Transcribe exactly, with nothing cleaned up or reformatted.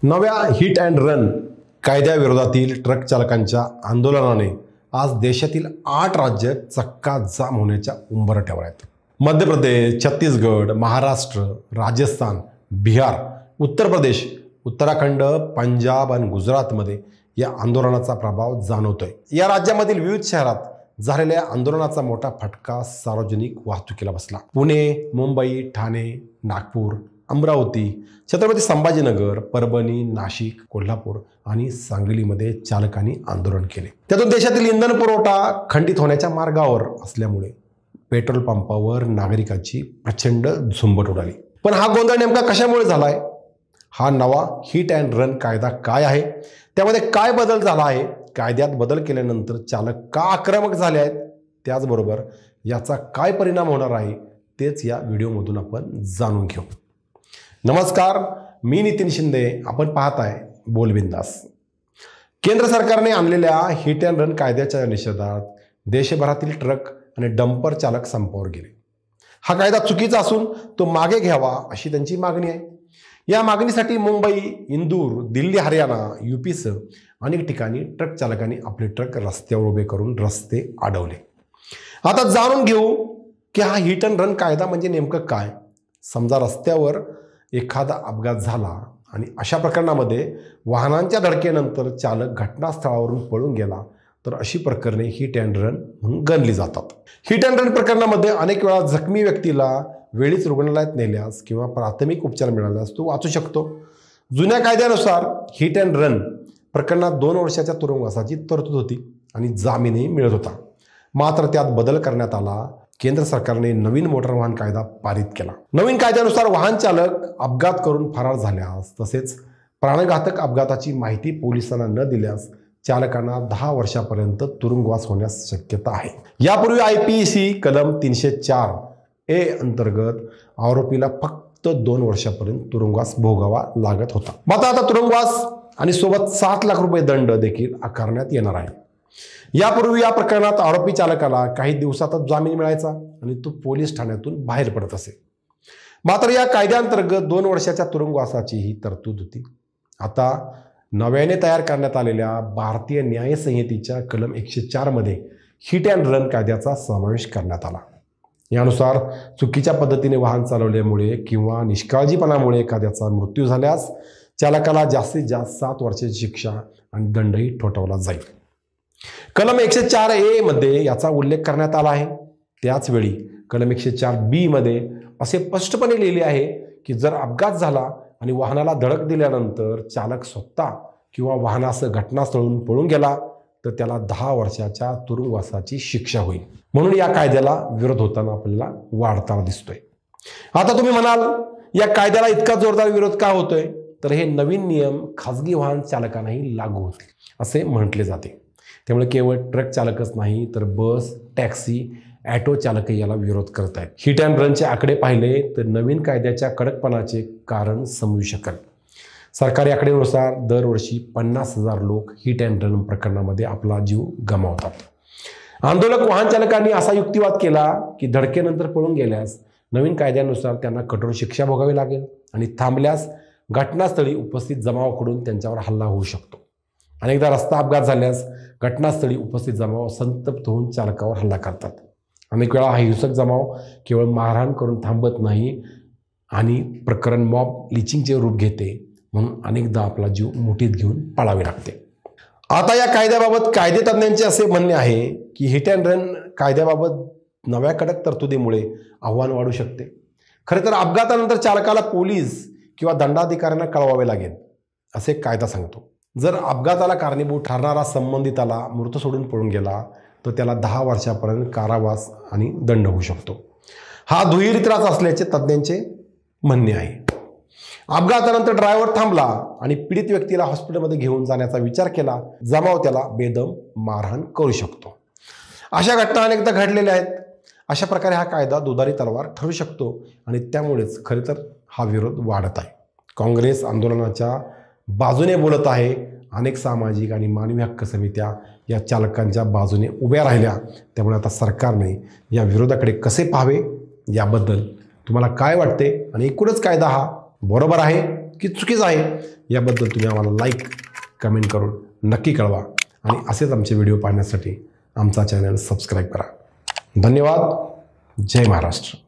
नव्या hit and run कायद्याविरोधातील truck चालकांच्या आंदोलनाने आज देशातील आठ राज्य चक्काजाम होण्याच्या उंबरठ्यावर आहेत। मध्य प्रदेश, छत्तीसगड, महाराष्ट्र, राजस्थान, बिहार, उत्तर प्रदेश, उत्तराखंड, पंजाब आणि गुजरातमध्ये या आंदोलनाचा प्रभाव जाणवतोय। या राज्यामधील विविध शहरात झालेल्या आंदोलनाचा मोठा फटका सार्वजनिक वाहतुकीला बसला। पुणे, मुंबई, ठाणे, नागपूर, अमरावती, छत्रपती संभाजीनगर, परभणी, नाशिक, कोल्हापूर आणि सांगलीमध्ये चालकांनी आंदोलन केले। त्यातून देशातील इंधन पुरवठा खंडित होण्याच्या मार्गावर असल्यामुळे पेट्रोल पंपावर नागरिकांची प्रचंड झुंबड उडाली। पण हा गोंधळ नेमका कशामुळे झालाय? हा नवा हिट अँड रन कायदा काय आहे? त्यामध्ये काय बदल झाला आहे? कायद्यात बदल केल्यानंतर चालक का आक्रमक झाले आहेत? त्याचबरोबर याचा काय परिणाम होणार आहे तेच या व्हिडिओमधून आपण जाणून घेऊ। नमस्कार, मी नितीन शिंदे, आपण पाहताय बोल बिंदास। केंद्र सरकारने आणलेल्या हिट अँड रन कायद्याच्या निषेधात देशभरातील ट्रक आणि डंपर चालक संपावर गेले। हा कायदा चुकीचा असून तो मागे घ्यावा अशी त्यांची मागणी आहे। या मागणीसाठी मुंबई, इंदूर, दिल्ली, हरियाणा, यूपीसह अनेक ठिकाणी ट्रक चालकांनी आपले ट्रक रस्त्यावर उभे करून रस्ते अडवले। आता जाणून घेऊ की हा हिट अँड रन कायदा म्हणजे नेमकं काय। समजा रस्त्यावर एखादा अपघात झाला आणि अशा प्रकरणामध्ये वाहनांच्या धडकेनंतर चालक घटनास्थळावरून पळून गेला तर अशी प्रकरणे हिट अँड रन म्हणून गणली जातात। हिट अँड रन प्रकरणामध्ये अनेक वेळा जखमी व्यक्तीला वेळीच रुग्णालयात नेल्यास किंवा प्राथमिक उपचार मिळाल्यास तो वाचू शकतो। जुन्या कायद्यानुसार हिट अँड रन प्रकरणात दोन वर्षाच्या तुरुंगवासाची तरतूद होती आणि जामीनही मिळत होता। मात्र त्यात बदल करण्यात आला। केंद्र सरकारने नवीन मोटार वाहन कायदा पारित केला। नवीन कायद्यानुसार वाहन चालक अपघात करून फरार झाल्यास तसेच प्राणघातक अपघाताची माहिती पोलिसांना न दिल्यास चालकांना दहा वर्षापर्यंत तुरुंगवास होण्यास शक्यता आहे। यापूर्वी आय पी सी कलम तीनशे चार ए अंतर्गत आरोपीला फक्त दोन वर्षापर्यंत तुरुंगवास भोगावा लागत होता। मात्र आता तुरुंगवास आणि सोबत सात लाख रुपये दंड देखील आकारण्यात येणार आहे। यापूर्वी या प्रकरणात आरोपी चालकाला काही दिवसातच जामीन मिळायचा आणि तो पोलीस ठाण्यातून बाहेर पडत असे। मात्र या कायद्याअंतर्गत दोन वर्षाच्या तुरुंगवासाची ही तरतूद होती। आता नव्याने तयार करण्यात आलेल्या भारतीय न्याय संहितेच्या कलम एकशे चार मध्ये हिट अँड रन कायद्याचा समावेश करण्यात आला। यानुसार चुकीच्या पद्धतीने वाहन चालवल्यामुळे किंवा निष्काळजीपणामुळे एखाद्याचा मृत्यू झाल्यास चालकाला जास्तीत जास्त सात वर्षाची शिक्षा आणि दंडही ठोठावला जाईल। कलम एकशे चार ए मध्ये याचा उल्लेख करण्यात आला आहे। त्याचवेळी कलम एकशे चार बी मध्ये असे स्पष्टपणे लिहिले आहे की जर अपघात झाला आणि वाहनाला धडक दिल्यानंतर चालक स्वतः किंवा वाहनासह घटनास्थळावरून पळून गेला तर त्याला दहा वर्षाच्या तुरुंगवासाची शिक्षा होईल। म्हणून या कायद्याला विरोध होताना आपल्याला वाढताना दिसतोय। आता तुम्ही म्हणाल या कायद्याला इतका जोरदार विरोध का होतोय? तर हे नवीन नियम खाजगी वाहन चालकांनाही लागू होतील असे म्हटले जाते। त्यामुळे केवळ ट्रक चालकच नाही तर बस, टॅक्सी, ॲटो चालकही याला विरोध करत आहेत। हिट अँड रनचे आकडे पाहिले तर नवीन कायद्याच्या कडकपणाचे कारण समजू शकेल। सरकारी आकडेनुसार दरवर्षी पन्नास हजार लोक हिट अँड रन प्रकरणामध्ये आपला जीव गमावतात। आंदोलक वाहन चालकांनी असा युक्तिवाद केला की धडकेनंतर पळून गेल्यास नवीन कायद्यानुसार त्यांना कठोर शिक्षा भोगावी लागेल आणि थांबल्यास घटनास्थळी उपस्थित जमावाकडून त्यांच्यावर हल्ला होऊ शकतो। अनेकदा रस्ता अपघात झाल्यास घटनास्थळी उपस्थित जमाव संतप्त होऊन चालकावर हल्ला करतात। अनेक वेळा हा हिंसक जमाव केवळ मारहाण करून थांबत नाही आणि प्रकरण मॉब लिचिंगचे रूप घेते, म्हणून अनेकदा आपला जीव मुठीत घेऊन पळावे लागते। आता या कायद्याबाबत कायदेतज्ञांचे असे म्हणणे आहे की हिट अँड रन कायद्याबाबत नव्या कडक तरतुदीमुळे आव्हान वाढू शकते। खरे तर अपघातानंतर चालकाला पोलीस किंवा दंडाधिकाऱ्यांना कळवावे लागेल असे कायदा सांगतो। जर अपघाताला कारणीभूत ठरणारा संबंधिताला मृत सोडून पळून गेला तर त्याला दहा वर्षापर्यंत कारावास आणि दंड होऊ शकतो। हा दुहेरी त्रास असल्याचे तज्ज्ञांचे म्हणणे आहे। अपघातानंतर ड्रायव्हर थांबला आणि पीडित व्यक्तीला हॉस्पिटलमध्ये घेऊन जाण्याचा विचार केला, जमाव त्याला बेदम मारहाण करू शकतो। अशा घटना अनेकदा घडलेल्या आहेत। अशा प्रकारे हा कायदा दुधारी तलवार ठरू शकतो आणि त्यामुळेच खरे तर हा विरोध वाढत आहे। काँग्रेस आंदोलनाच्या बाजूने बोलत आहे। अनेक सामाजिक आणि मानवी हक्क समित्या या चालकांच्या बाजूने उभ्या राहिल्या। त्यामुळे आता सरकारने या विरोधाकडे कसे पाहावे याबद्दल तुम्हाला काय वाटते आणि एकूणच कायदा हा बरोबर आहे की चुकीचं आहे याबद्दल तुम्ही आम्हाला लाईक कमेंट करून नक्की कळवा आणि असेच आमचे व्हिडिओ पाहण्यासाठी आमचा चॅनल सबस्क्राईब करा. धन्यवाद. जय महाराष्ट्र.